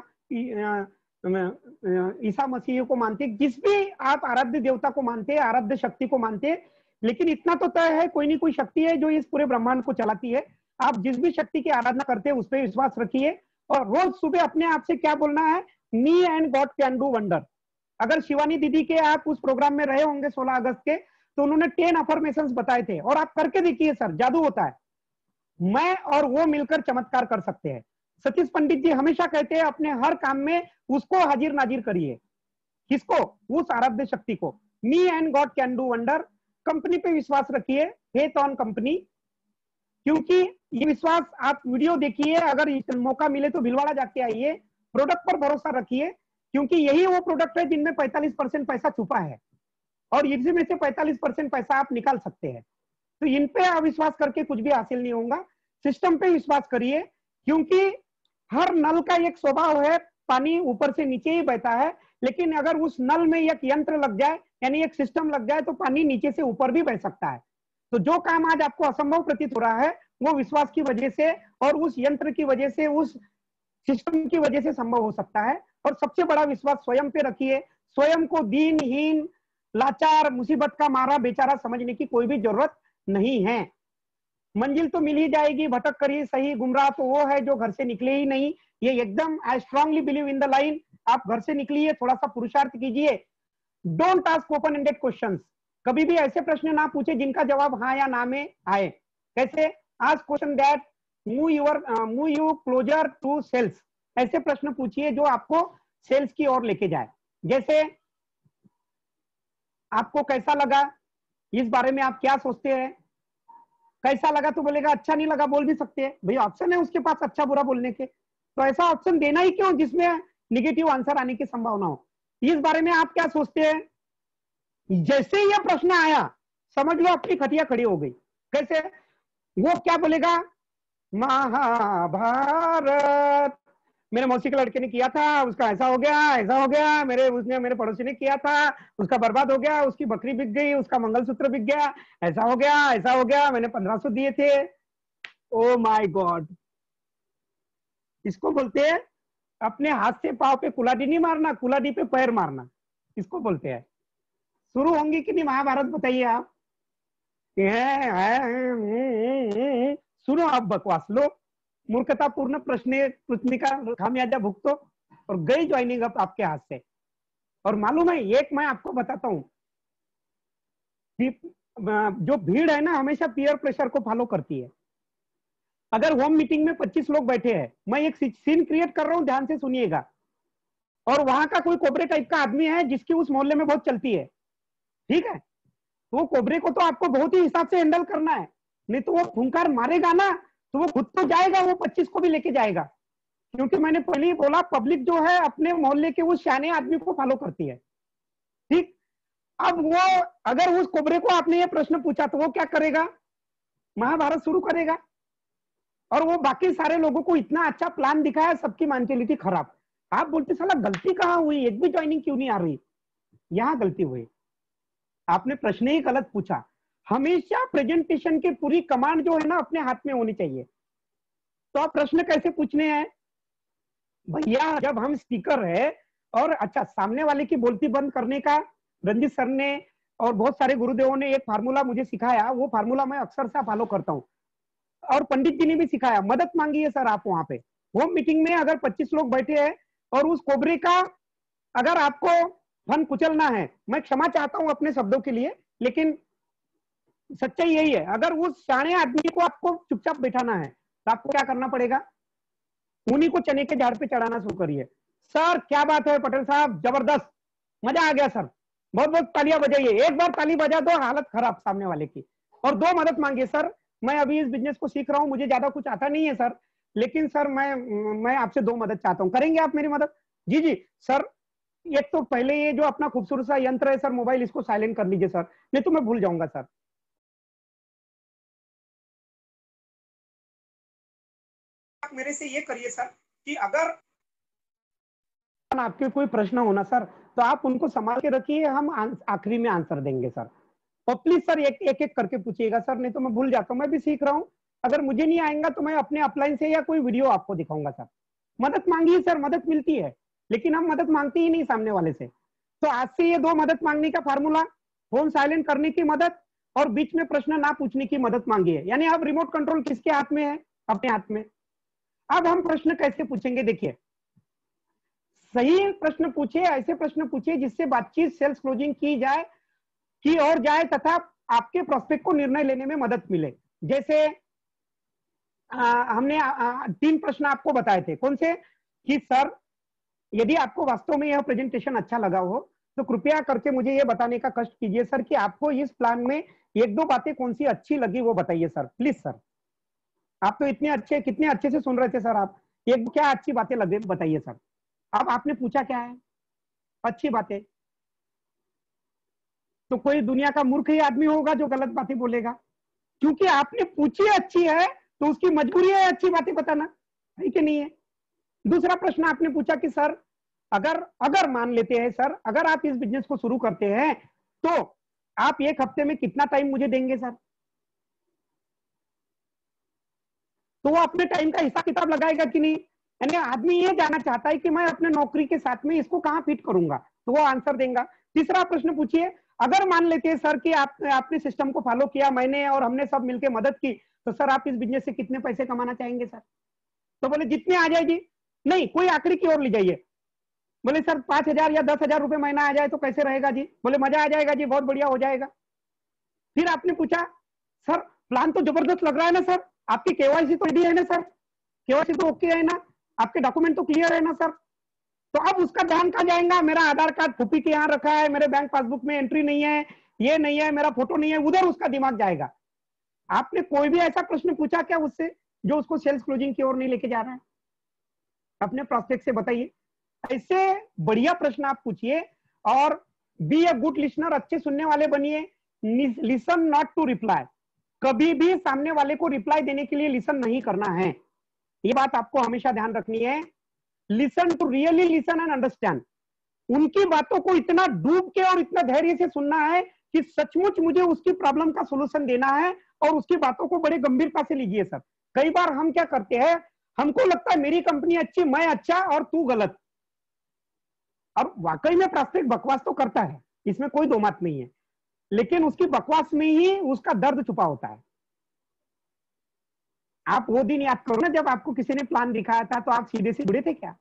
ईसा मसीह को मानते, जिस भी आप आराध्य देवता को मानते हैं, आराध्य शक्ति को मानते हैं, लेकिन इतना तो तय है कोई नहीं कोई शक्ति है जो इस पूरे ब्रह्मांड को चलाती है। आप जिस भी शक्ति की आराधना करते हैं उस पर विश्वास रखिए और रोज सुबह अपने आप से क्या बोलना है? Me and God can do wonder. अगर शिवानी दीदी के आप उस प्रोग्राम में रहे होंगे 16 अगस्त के, तो उन्होंने 10 अफर्मेशंस बताए थे और आप करके देखिए सर, जादू होता है। मैं और वो मिलकर चमत्कार कर सकते हैं। सतीश पंडित जी हमेशा कहते हैं अपने हर काम में उसको हाजिर नाजिर करिए। किसको? उस आराध्य शक्ति को। Me and God can do wonder. Company पे विश्वास रखिए, फेथ ऑन कंपनी, क्योंकि ये विश्वास आप वीडियो देखिए, अगर मौका मिले तो भिलवाड़ा जाके आइए। प्रोडक्ट पर भरोसा रखिए, क्योंकि यही वो प्रोडक्ट है जिनमें 45% पैसा छुपा है और इसमें से 45% पैसा आप निकाल सकते हैं। तो इन पे अविश्वास करके कुछ भी हासिल नहीं होगा। सिस्टम पे विश्वास करिए, क्योंकि हर नल का एक स्वभाव है, पानी ऊपर से नीचे ही बहता है, लेकिन अगर उस नल में एक यंत्र लग जाए, यानी एक सिस्टम लग जाए, तो पानी नीचे से ऊपर भी बह सकता है। तो जो काम आज आपको असंभव प्रतीत हो रहा है वो विश्वास की वजह से और उस यंत्र की वजह से, उस सिस्टम की वजह से संभव हो सकता है। और सबसे बड़ा विश्वास स्वयं पे रखिए। स्वयं को दीनहीन, लाचार, मुसीबत का मारा, बेचारा समझने की कोई भी जरूरत नहीं है। मंजिल तो मिल ही जाएगी, भटक कर ही सही, गुमराह तो वो है जो घर से निकले ही नहीं। ये एकदम I strongly believe in the line. आप घर से निकलिए, थोड़ा सा पुरुषार्थ कीजिए। Don't ask open ended questions. कभी भी ऐसे प्रश्न ना पूछे जिनका जवाब हाँ या ना में आए। कैसे? Ask question that move you closer to sales. ऐसे प्रश्न पूछिए जो आपको सेल्स की ओर लेके जाए। जैसे आपको कैसा लगा, इस बारे में आप क्या सोचते हैं? कैसा लगा तो बोलेगा, अच्छा नहीं लगा बोल भी सकते हैं, भैया ऑप्शन है उसके पास अच्छा बुरा बोलने के। तो ऐसा ऑप्शन देना ही क्यों जिसमें निगेटिव आंसर आने की संभावना हो। इस बारे में आप क्या सोचते हैं? जैसे ही यह प्रश्न आया, समझ लो आपकी खटिया खड़ी हो गई। कैसे? वो क्या बोलेगा? महाभारत, मेरे मौसी के लड़के ने किया था, उसका ऐसा हो गया, ऐसा हो गया, मेरे पड़ोसी ने किया था, उसका बर्बाद हो गया, उसकी बकरी बिक गई, उसका मंगलसूत्र बिक गया, ऐसा हो गया, ऐसा हो गया, मैंने 1500 दिए थे। Oh my God. इसको बोलते हैं अपने हाथ से पांव पे कुलाडी नहीं मारना, कुलाडी पे पैर मारना, इसको बोलते हैं। शुरू होंगी कि नहीं महाभारत, बताइए आप। सुनो आप बकवास, लो मूर्खतापूर्ण प्रश्न पूछने का खामियाजा भुगतो और गई ज्वाइनिंग अप आपके हाथ से। और मालूम है, एक मैं आपको बताता हूं कि जो भीड़ है ना हमेशा पीयर प्रेशर को फॉलो करती है। अगर होम मीटिंग में 25 लोग बैठे हैं, मैं एक सीन क्रिएट कर रहा हूं, ध्यान से सुनिएगा, और वहां का कोई कोबरे टाइप का आदमी है जिसकी उस मोहल्ले में बहुत चलती है, ठीक है? तो वो कोबरे को तो आपको बहुत ही हिसाब से हैंडल करना है, नहीं तो वो खूंखार मारेगा ना तो वो खुद तो जाएगा, वो 25 को भी लेके जाएगा। क्योंकि मैंने पहले ही बोला, पब्लिक जो है अपने मोहल्ले के उस शाने आदमी को फॉलो करती है। ठीक, अब वो अगर उस कोबरे को आपने ये प्रश्न पूछा तो वो क्या करेगा, महाभारत शुरू करेगा। और वो बाकी सारे लोगों को इतना अच्छा प्लान दिखाया, सबकी मेंटेलिटी खराब। आप बोलते साला गलती कहां हुई, एक भी ज्वाइनिंग क्यों नहीं आ रही, यहां गलती हुई, आपने प्रश्न ही गलत पूछा। हमेशा प्रेजेंटेशन की पूरी कमांड जो है ना अपने हाथ में होनी चाहिए। तो आप प्रश्न कैसे पूछने हैं भैया, जब हम स्पीकर है और अच्छा सामने वाले की बोलती बंद करने का रंजित सर ने और बहुत सारे गुरुदेवों ने एक फार्मूला मुझे सिखाया, वो फार्मूला मैं अक्सर से फॉलो करता हूँ। और पंडित जी ने भी सिखाया, मदद मांगी है सर आप वहां पे होम मीटिंग में, अगर 25 लोग बैठे हैं और उस कोबरे का अगर आपको फन कुचलना है, मैं क्षमा चाहता हूं अपने शब्दों के लिए, लेकिन सच्चाई यही है, अगर उस शाणे आदमी को आपको चुपचाप बैठाना है तो आपको क्या करना पड़ेगा, उन्हीं को चने के झाड़ पे चढ़ाना शुरू करिए। सर क्या बात है पटेल साहब, जबरदस्त, मजा आ गया सर, बहुत बहुत तालियां बजाइए, एक बार ताली बजा दो, हालत खराब सामने वाले की। और दो मदद मांगिए, सर मैं अभी इस बिजनेस को सीख रहा हूं, मुझे ज्यादा कुछ आता नहीं है सर, लेकिन सर मैं आपसे दो मदद चाहता हूं, करेंगे आप मेरी मदद? जी जी सर, एक तो पहले ये जो अपना खूबसूरत सा यंत्र है सर मोबाइल, इसको साइलेंट कर लीजिए सर, नहीं तो मैं भूल जाऊंगा सर। आप मेरे से ये करिए सर कि अगर आपके कोई प्रश्न होना सर तो आप उनको संभाल के रखिए, हम आखिरी में आंसर देंगे सर। और प्लीज सर एक एक करके पूछिएगा सर, नहीं तो मैं भूल जाता हूँ, मैं भी सीख रहा हूँ, अगर मुझे नहीं आएगा तो मैं अपने अपलाइन से या कोई वीडियो आपको दिखाऊंगा सर। मदद मांगिए सर, मदद मिलती है, लेकिन हम मदद मांगते ही नहीं सामने वाले से। तो आज से ये दो मदद मांगने का फार्मूला, फोन साइलेंट करने की मदद और बीच में प्रश्न ना पूछने की मदद मांगिए, यानी अब रिमोट कंट्रोल किसके हाथ में है, अपने हाथ में। अब हम प्रश्न कैसे पूछेंगे, देखिए सही प्रश्न पूछिए, ऐसे प्रश्न पूछिए जिससे बातचीत सेल्स क्लोजिंग की जाए, की और जाए तथा आपके प्रोस्पेक्ट को निर्णय लेने में मदद मिले। जैसे हमने तीन प्रश्न आपको बताए थे, कौन से, कि सर यदि आपको वास्तव में यह प्रेजेंटेशन अच्छा लगा हो तो कृपया करके मुझे यह बताने का कष्ट कीजिए सर कि आपको इस प्लान में एक दो बातें कौन सी अच्छी लगी वो बताइए सर, प्लीज सर। आप तो इतने अच्छे, कितने अच्छे से सुन रहे थे सर, आप एक क्या अच्छी बातें लगे बताइए सर। अब आपने पूछा क्या है, अच्छी बातें, तो कोई दुनिया का मूर्ख ही आदमी होगा जो गलत बातें बोलेगा, क्योंकि आपने पूछी अच्छी है तो उसकी मजबूरी है अच्छी बातें बताना, है कि नहीं है। दूसरा प्रश्न आपने पूछा कि सर अगर अगर मान लेते हैं सर, अगर आप इस बिजनेस को शुरू करते हैं तो आप एक हफ्ते में कितना टाइम मुझे देंगे सर। तो वो अपने टाइम का हिसाब किताब लगाएगा कि नहीं, यानी आदमी ये जानना चाहता है कि मैं अपने नौकरी के साथ में इसको कहां फिट करूंगा, तो वो आंसर देगा। तीसरा प्रश्न पूछिए, अगर मान लेते हैं सर कि आपने सिस्टम को फॉलो किया, मैंने और हमने सब मिलकर मदद की, तो सर आप इस बिजनेस से कितने पैसे कमाना चाहेंगे सर। तो बोले जितने आ जाए जी, नहीं कोई आंकड़े की ओर ले जाइए। बोले सर 5,000 या 10,000 रुपए महीना आ जाए तो कैसे रहेगा जी। बोले मजा आ जाएगा जी, बहुत बढ़िया हो जाएगा। फिर आपने पूछा सर प्लान तो जबरदस्त लग रहा है ना सर, आपकी केवाईसी तो रेडी है ना सर, केवाईसी तो ओके है ना, आपके डॉक्यूमेंट तो क्लियर है ना सर। तो अब उसका ध्यान कहाँ जाएगा, मेरा आधार कार्ड फूफी के यहाँ रखा है, मेरे बैंक पासबुक में एंट्री नहीं है, ये नहीं है, मेरा फोटो नहीं है, उधर उसका दिमाग जाएगा। आपने कोई भी ऐसा प्रश्न पूछा क्या उससे जो उसको सेल्स क्लोजिंग की ओर नहीं लेके जा रहा है, अपने प्रोस्पेक्ट से बताइए। ऐसे बढ़िया प्रश्न आप पूछिए और बी अ गुड लिसनर, अच्छे सुनने वाले बनिए। लिसन नॉट टू रिप्लाई, कभी भी सामने वाले को रिप्लाई देने के लिए लिसन नहीं करना है, ये बात आपको हमेशा ध्यान रखनी है। Listen to really listen and understand, उनकी बातों को इतना डूब के और इतना धैर्य से सुनना है कि सचमुच मुझे उसकी प्रॉब्लम का सोल्यूशन देना है, और उसकी बातों को बड़े गंभीरता से लीजिए सर। कई बार हम क्या करते हैं, हमको लगता है मेरी कंपनी अच्छी, मैं अच्छा और तू गलत, और वाकई में प्रोस्पेक्ट बकवास तो करता है, इसमें कोई दो मत नहीं है, लेकिन उसकी बकवास में ही उसका दर्द छुपा होता है। आप वो दिन याद करो ना जब आपको किसी ने प्लान दिखाया था तो आप सीधे से जुड़े थे क्या।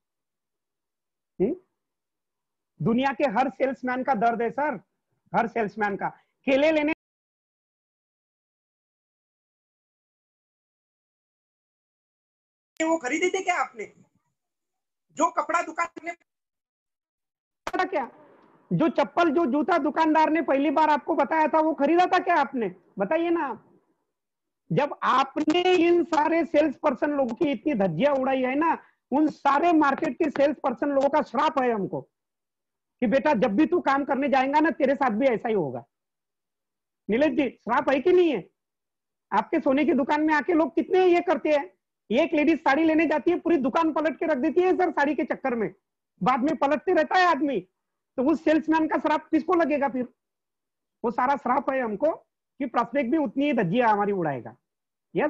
दुनिया के हर सेल्समैन का दर्द है सर, हर सेल्समैन का। केले लेने वो खरीदे थे क्या आपने, जो कपड़ा दुकान में क्या, जो चप्पल जो जूता दुकानदार ने पहली बार आपको बताया था वो खरीदा था क्या आपने? बताइए ना आप। जब आपने इन सारे सेल्स पर्सन लोगों की इतनी धज्जियां उड़ाई है ना, उन सारे मार्केट के सेल्स पर्सन लोगों का श्राप है हमको कि बेटा जब भी तू काम करने जाएगा ना तेरे साथ भी ऐसा ही होगा। नीलेश जी, श्राप है कि नहीं है? आपके सोने की दुकान में आके लोग कितने ये करते हैं, एक लेडीज साड़ी लेने जाती है पूरी दुकान पलट के रख देती है सर साड़ी के चक्कर में, बाद में पलटते रहता है आदमी। तो उस सेल्समैन का श्राप किसको लगेगा फिर? वो सारा श्राप है हमको कि प्रॉस्पेक्ट भी उतनी ही धज्जियां हमारी उड़ाएगा। Yes,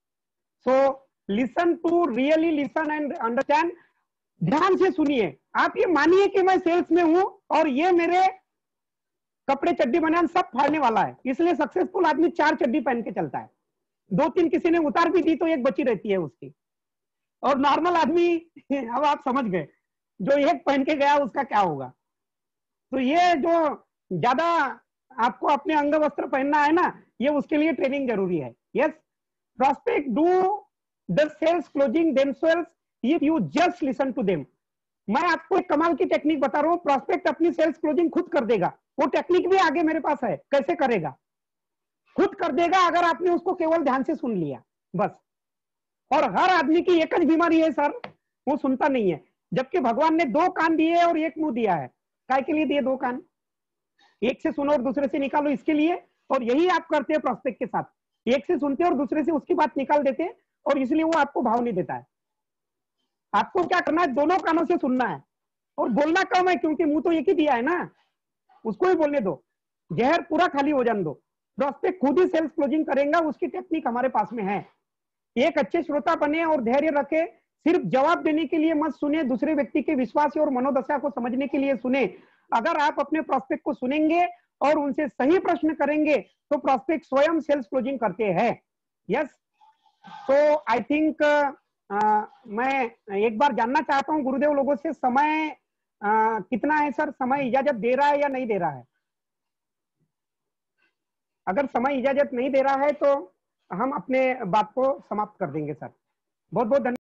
so listen to really listen and understand. ध्यान से सुनिए। आप ये मानिए कि मैं सेल्स में हूं और ये मेरे कपड़े चड्डी बनियान सब फाड़ने वाला है, इसलिए सक्सेसफुल आदमी 4 चड्डी पहन के चलता है, 2-3 किसी ने उतार भी दी तो एक बची रहती है उसकी। और नॉर्मल आदमी अब आप समझ गए, जो एक पहन के गया उसका क्या होगा। तो ये जो ज्यादा आपको अपने अंग वस्त्र पहनना है ना, ये उसके लिए ट्रेनिंग जरूरी है। Yes, prospect do the sales closing themselves if you just listen to them। मैं आपको एक कमाल की टेक्निक बता रहा हूं, प्रोस्पेक्ट अपनी सेल्स क्लोजिंग खुद कर देगा। वो टेक्निक भी आगे मेरे पास है, कैसे करेगा? खुद कर देगा अगर आपने उसको केवल ध्यान से सुन लिया बस। और हर आदमी की एक ही बीमारी है सर, वो सुनता नहीं है। जबकि भगवान ने 2 कान दिए और 1 मुंह दिया है। काय के लिए दिए 2 कान? एक से सुनो और दूसरे से निकालो इसके लिए। और यही आप करते हैं प्रोस्पेक्ट के साथ, एक से सुनते और दूसरे से उसकी बात निकाल देते हैं, और इसलिए वो आपको भाव नहीं देता है। आपको क्या करना है, दोनों कानों से सुनना है और बोलना कम है, क्योंकि मुंह तो एक ही दिया है ना, उसको ही बोलने दो, जहर पूरा खाली हो जाने दो। प्रोस्पेक्ट खुद ही सेल्स क्लोजिंग करेगा, उसकी टेक्निक हमारे पास में है। एक अच्छे श्रोता बने और धैर्य रखे, सिर्फ जवाब देने के लिए मत सुने, दूसरे व्यक्ति के विश्वास और मनोदशा को समझने के लिए सुने। अगर आप अपने प्रोस्पेक्ट को सुनेंगे और उनसे सही प्रश्न करेंगे तो प्रोस्पेक्ट स्वयं सेल्स क्लोजिंग करते हैं। यस, सो आई थिंक मैं एक बार जानना चाहता हूं गुरुदेव लोगों से, समय कितना है सर? समय इजाजत दे रहा है या नहीं दे रहा है? अगर समय इजाजत नहीं दे रहा है तो हम अपने बात को समाप्त कर देंगे सर। बहुत बहुत धन्यवाद।